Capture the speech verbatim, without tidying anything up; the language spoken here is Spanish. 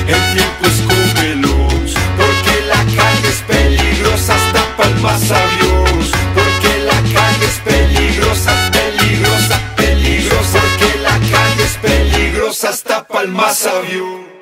el tiempo es veloz, porque la calle es peligrosa hasta pa'l más sabioso, porque la calle es peligrosa, peligrosa, peligrosa, porque la calle es peligrosa hasta pa'l más sabioso.